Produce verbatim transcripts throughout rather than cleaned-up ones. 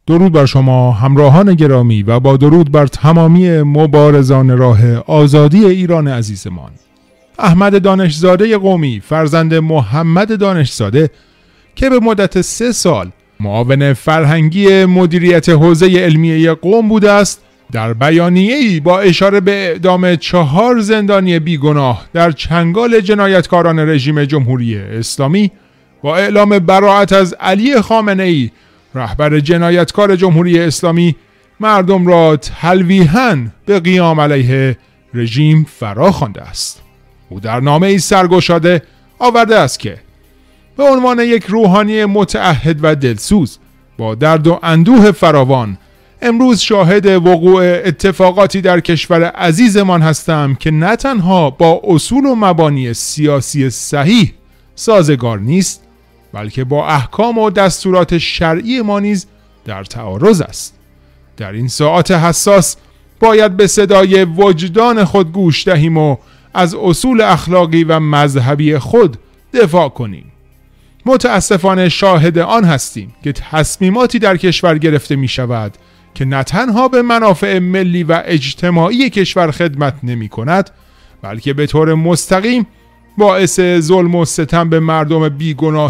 درود بر شما همراهان گرامی و با درود بر تمامی مبارزان راه آزادی ایران عزیزمان. احمد دانشزاده قمی، فرزند محمد دانشزاده که به مدت سه سال معاون فرهنگی مدیریت حوزه علمیه قم بوده است، در بیانیه‌ای با اشاره به اعدام چهار زندانی بیگناه در چنگال جنایتکاران رژیم جمهوری اسلامی با اعلام براءت از علی خامنه‌ای، رهبر جنایتکار جمهوری اسلامی، مردم را تلویحاً به قیام علیه رژیم فرا خوانده است. او در نامه‌ای سرگشاده آورده است که به عنوان یک روحانی متعهد و دلسوز با درد و اندوه فراوان امروز شاهد وقوع اتفاقاتی در کشور عزیزمان هستم که نه تنها با اصول و مبانی سیاسی صحیح سازگار نیست، بلکه با احکام و دستورات شرعی ما نیز در تعارض است. در این ساعات حساس باید به صدای وجدان خود گوش دهیم و از اصول اخلاقی و مذهبی خود دفاع کنیم. متاسفانه شاهد آن هستیم که تصمیماتی در کشور گرفته می شود که نه تنها به منافع ملی و اجتماعی کشور خدمت نمی کند، بلکه به طور مستقیم باعث ظلم و ستم به مردم بیگناه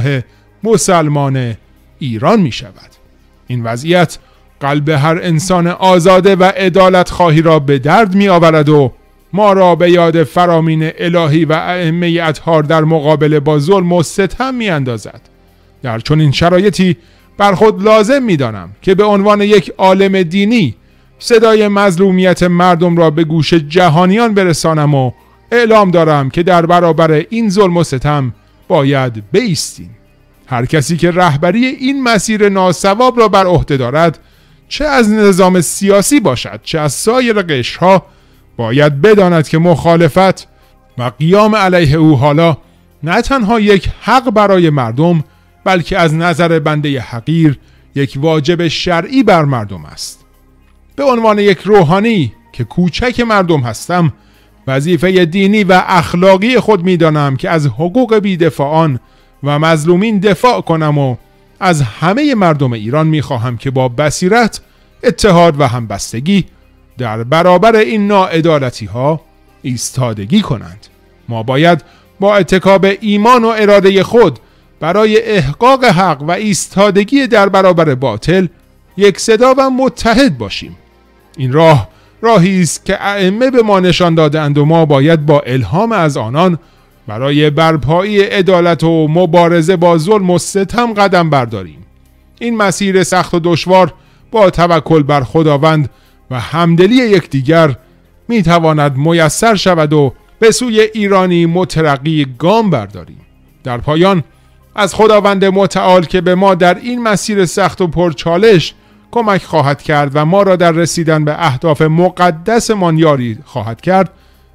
مسلمان ایران می شود. این وضعیت قلب هر انسان آزاده و عدالت خواهی را به درد می آورد و ما را به یاد فرامین الهی و ائمه اطهار در مقابله با ظلم و ستم می اندازد. در چنین شرایطی بر خود لازم می دانم که به عنوان یک عالم دینی صدای مظلومیت مردم را به گوش جهانیان برسانم و اعلام دارم که در برابر این ظلم و ستم باید بایستیم. هر کسی که رهبری این مسیر ناصواب را بر عهده دارد، چه از نظام سیاسی باشد چه از سایر قشرها، باید بداند که مخالفت و قیام علیه او حالا نه تنها یک حق برای مردم، بلکه از نظر بنده حقیر یک واجب شرعی بر مردم است. به عنوان یک روحانی که کوچک مردم هستم، وظیفه دینی و اخلاقی خود می دانم که از حقوق بی‌دفاعان و مظلومین دفاع کنم و از همه مردم ایران می خواهم که با بصیرت، اتحاد و همبستگی در برابر این ناعدالتی ها ایستادگی کنند. ما باید با اتکاب ایمان و اراده خود برای احقاق حق و ایستادگی در برابر باطل یک صدا و متحد باشیم. این راه راهی است که ائمه به ما نشان داده‌اند و ما باید با الهام از آنان برای برپایی عدالت و مبارزه با ظلم و ستم قدم برداریم. این مسیر سخت و دشوار با توکل بر خداوند و همدلی یکدیگر می تواند میسر شود و به سوی ایرانی مترقی گام برداریم. در پایان از خداوند متعال که به ما در این مسیر سخت و پرچالش کمک خواهد کرد و ما را در رسیدن به اهداف مقدسمان یاری خواهد کرد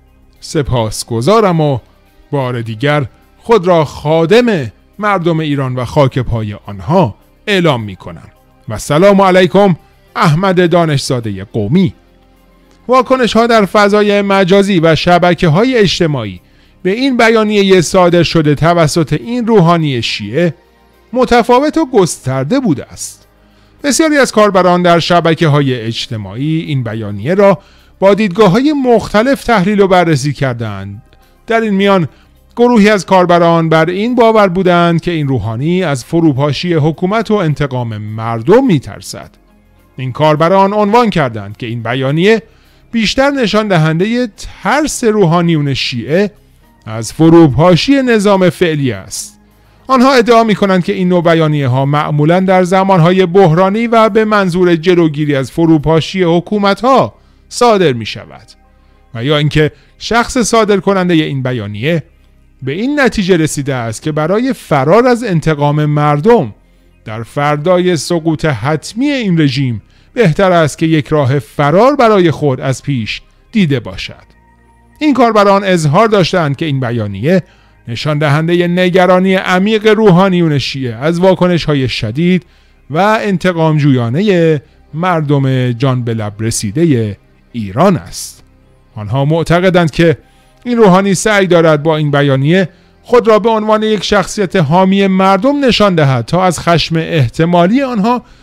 سپاسگزارم و بار دیگر خود را خادم مردم ایران و خاک پای آنها اعلام می کنم. و سلام علیکم. احمد دانشزاده قمی. واکنش ها در فضای مجازی و شبکه های اجتماعی به این بیانیه صادر شده توسط این روحانی شیعه متفاوت و گسترده بوده است. بسیاری از کاربران در شبکه های اجتماعی این بیانیه را با دیدگاه های مختلف تحلیل و بررسی کردند. در این میان گروهی از کاربران بر این باور بودند که این روحانی از فروپاشی حکومت و انتقام مردم می‌ترسد. این کاربران عنوان کردند که این بیانیه بیشتر نشان دهنده ترس روحانیون شیعه از فروپاشی نظام فعلی است. آنها ادعا می‌کنند که این نوع بیانیه ها معمولاً در زمانهای بحرانی و به منظور جلوگیری از فروپاشی حکومت‌ها صادر می‌شود و یا اینکه شخص صادر کننده این بیانیه به این نتیجه رسیده است که برای فرار از انتقام مردم در فردای سقوط حتمی این رژیم بهتر است که یک راه فرار برای خود از پیش دیده باشد. این کاربران اظهار داشتند که این بیانیه نشان دهنده نگرانی عمیق روحانیون شیعه از واکنش‌های شدید و انتقام جویانه مردم جان به لب رسیده ایران است. آنها معتقدند که این روحانی سعی دارد با این بیانیه خود را به عنوان یک شخصیت حامی مردم نشان دهد تا از خشم احتمالی آنها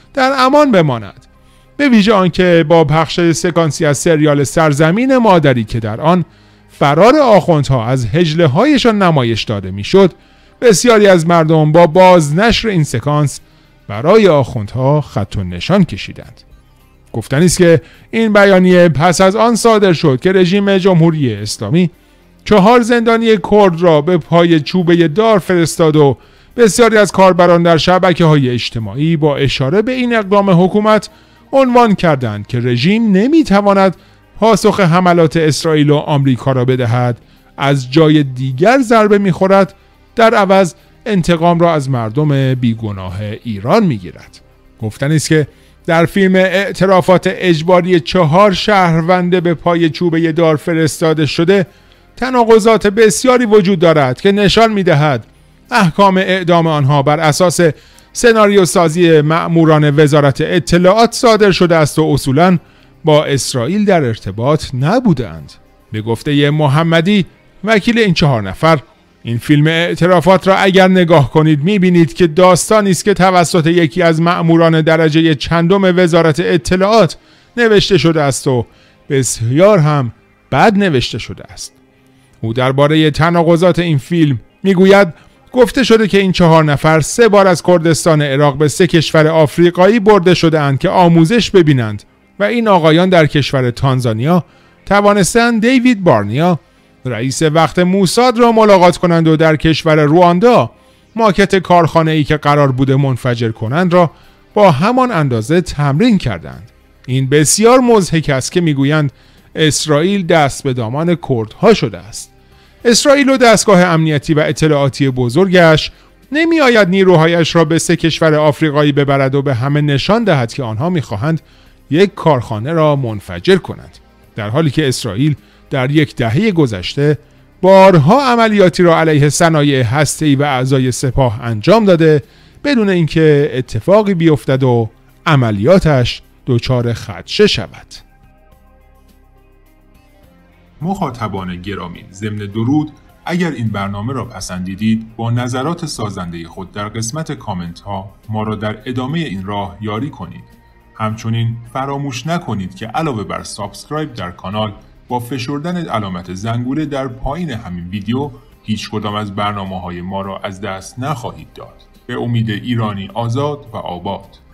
در امان بماند. به ویژه آنکه با پخش سکانسی از سریال سرزمین مادری که در آن فرار آخوندها از هجله هایشان نمایش داده میشد، بسیاری از مردم با بازنشر این سکانس برای آخوندها خط و نشان کشیدند. گفتنی است که این بیانیه پس از آن صادر شد که رژیم جمهوری اسلامی چهار زندانی کرد را به پای چوبه دار فرستاد و بسیاری از کاربران در شبکه‌های اجتماعی با اشاره به این اقدام حکومت عنوان کردند که رژیم نمیتواند پاسخ حملات اسرائیل و آمریکا را بدهد، از جای دیگر ضربه میخورد، در عوض انتقام را از مردم بیگناه ایران میگیرد. گفتنی است که در فیلم اعترافات اجباری چهار شهروند به پای چوبه دار فرستاده شده تناقضات بسیاری وجود دارد که نشان میدهد احکام اعدام آنها بر اساس سناریو سازی مأموران وزارت اطلاعات صادر شده است و اصولاً با اسرائیل در ارتباط نبودند. به گفته محمدی، وکیل این چهار نفر، این فیلم اعترافات را اگر نگاه کنید میبینید که داستانی است که توسط یکی از مأموران درجه چندم وزارت اطلاعات نوشته شده است و بسیار هم بد نوشته شده است. او درباره تناقضات این فیلم میگوید گفته شده که این چهار نفر سه بار از کردستان عراق به سه کشور آفریقایی برده شده اند که آموزش ببینند و این آقایان در کشور تانزانیا توانستند دیوید بارنیا رئیس وقت موساد را ملاقات کنند و در کشور رواندا ماکت کارخانه ای که قرار بوده منفجر کنند را با همان اندازه تمرین کردند. این بسیار مضحک است که میگویند اسرائیل دست به دامان کردها شده است. اسرائیل و دستگاه امنیتی و اطلاعاتی بزرگش نمی آید نیروهایش را به سه کشور آفریقایی ببرد و به همه نشان دهد که آنها میخواهند یک کارخانه را منفجر کنند، در حالی که اسرائیل در یک دهه گذشته بارها عملیاتی را علیه صنایع هسته‌ای و اعضای سپاه انجام داده بدون اینکه اتفاقی بیفتد و عملیاتش دچار خدشه شود. مخاطبان گرامی، ضمن درود، اگر این برنامه را پسندیدید با نظرات سازنده خود در قسمت کامنت ها ما را در ادامه این راه یاری کنید. همچنین فراموش نکنید که علاوه بر سابسکرایب در کانال با فشردن علامت زنگوله در پایین همین ویدیو هیچ کدام از برنامه های ما را از دست نخواهید داد. به امید ایرانی آزاد و آباد.